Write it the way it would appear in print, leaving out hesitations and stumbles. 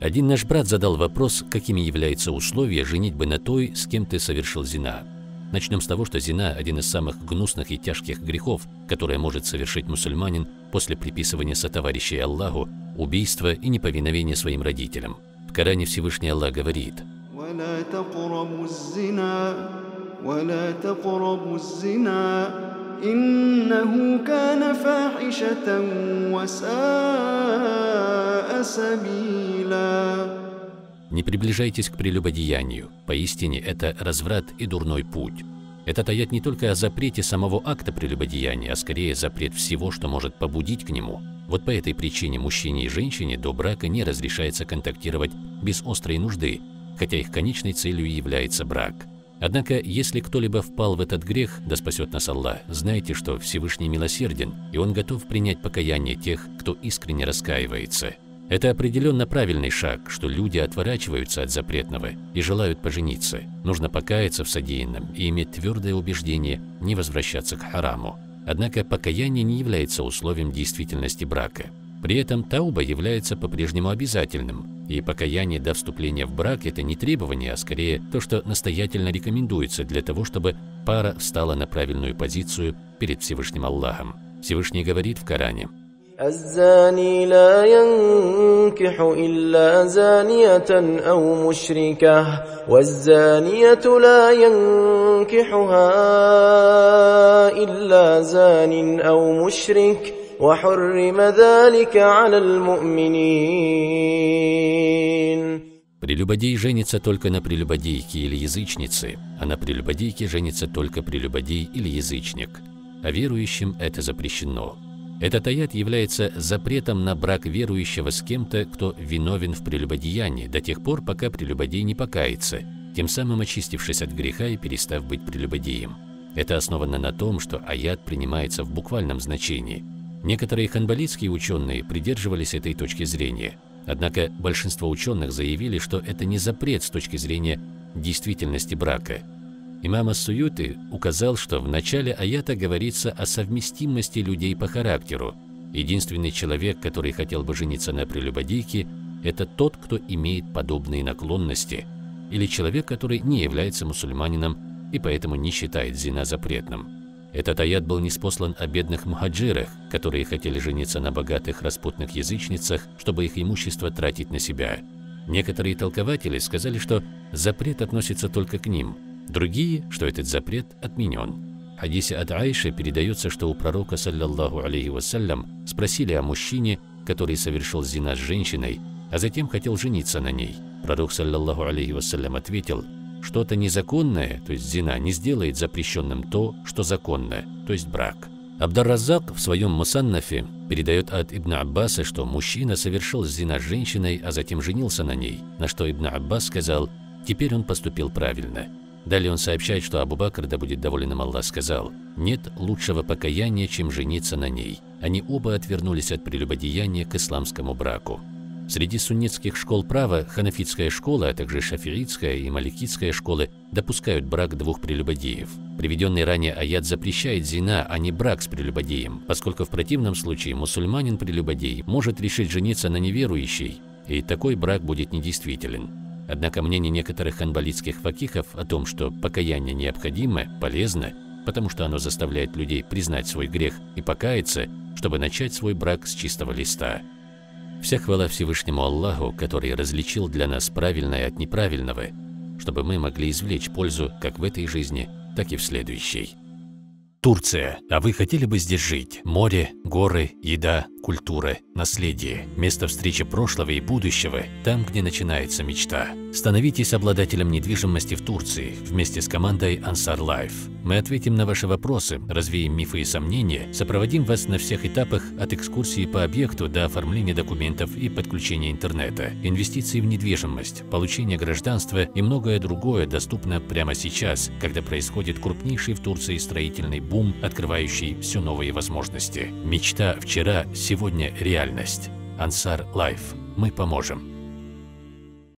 Один наш брат задал вопрос, какими являются условия женитьбы на той, с кем ты совершил зина. Начнем с того, что зина – один из самых гнусных и тяжких грехов, которые может совершить мусульманин после приписывания сотоварищей Аллаху, убийства и неповиновения своим родителям. В Коране Всевышний Аллах говорит: «Иннаху кана фахишатан ва саа сабила». Не приближайтесь к прелюбодеянию. Поистине это разврат и дурной путь. Этот аят не только о запрете самого акта прелюбодеяния, а скорее запрет всего, что может побудить к нему. Вот по этой причине мужчине и женщине до брака не разрешается контактировать без острой нужды, хотя их конечной целью является брак. Однако, если кто-либо впал в этот грех, да спасет нас Аллах, знайте, что Всевышний милосерден, и Он готов принять покаяние тех, кто искренне раскаивается. Это определенно правильный шаг, что люди отворачиваются от запретного и желают пожениться. Нужно покаяться в содеянном и иметь твердое убеждение не возвращаться к хараму. Однако покаяние не является условием действительности брака. При этом тауба является по-прежнему обязательным, и покаяние до вступления в брак – это не требование, а скорее то, что настоятельно рекомендуется для того, чтобы пара встала на правильную позицию перед Всевышним Аллахом. Всевышний говорит в Коране: الزاني لا ينكح إلا زانية أو مشركة والزانية لا ينكحها إلا زان أو مشرك وحرم ذلك على المؤمنين. Прелюбодей женится только на прелюбодейке или язычнице, а на прелюбодейке женится только прелюбодей или язычник. А верующим это запрещено. Этот аят является запретом на брак верующего с кем-то, кто виновен в прелюбодеянии, до тех пор, пока прелюбодей не покается, тем самым очистившись от греха и перестав быть прелюбодеем. Это основано на том, что аят принимается в буквальном значении. Некоторые ханбалитские ученые придерживались этой точки зрения. Однако большинство ученых заявили, что это не запрет с точки зрения действительности брака. Имам ас-Суюти указал, что в начале аята говорится о совместимости людей по характеру. Единственный человек, который хотел бы жениться на прелюбодейке, это тот, кто имеет подобные наклонности, или человек, который не является мусульманином и поэтому не считает зина запретным. Этот аят был ниспослан о бедных мухаджирах, которые хотели жениться на богатых распутных язычницах, чтобы их имущество тратить на себя. Некоторые толкователи сказали, что запрет относится только к ним. Другие, что этот запрет отменен. В хадисе от Айши передается, что у пророка, саллаллаху алейхи вассалям, спросили о мужчине, который совершил зина с женщиной, а затем хотел жениться на ней. Пророк, саллаллаху алейхи вассалям, ответил: что-то незаконное, то есть зина, не сделает запрещенным то, что законно, то есть брак. Абдар-Раззак в своем Мусаннафе передает от Ибн Аббаса, что мужчина совершил зина с женщиной, а затем женился на ней, на что Ибн Аббас сказал: теперь он поступил правильно. Далее он сообщает, что Абу Бакр, да будет доволен им Аллах, сказал: нет лучшего покаяния, чем жениться на ней. Они оба отвернулись от прелюбодеяния к исламскому браку. Среди суннитских школ права ханафитская школа, а также шафиитская и маликитская школы допускают брак двух прелюбодеев. Приведенный ранее аят запрещает зина, а не брак с прелюбодеем, поскольку в противном случае мусульманин-прелюбодей может решить жениться на неверующей, и такой брак будет недействителен. Однако мнение некоторых ханбалитских факихов о том, что покаяние необходимо, полезно, потому что оно заставляет людей признать свой грех и покаяться, чтобы начать свой брак с чистого листа. Вся хвала Всевышнему Аллаху, который различил для нас правильное от неправильного, чтобы мы могли извлечь пользу как в этой жизни, так и в следующей. Турция. А вы хотели бы здесь жить? Море, горы, еда, культура, наследие, место встречи прошлого и будущего, там, где начинается мечта. Становитесь обладателем недвижимости в Турции вместе с командой Ansar Life. Мы ответим на ваши вопросы, развеем мифы и сомнения, сопроводим вас на всех этапах от экскурсии по объекту до оформления документов и подключения интернета, инвестиций в недвижимость, получения гражданства и многое другое доступно прямо сейчас, когда происходит крупнейший в Турции строительный бум, открывающий все новые возможности. Мечта вчера, сегодня реальность. Ansar Life. Мы поможем.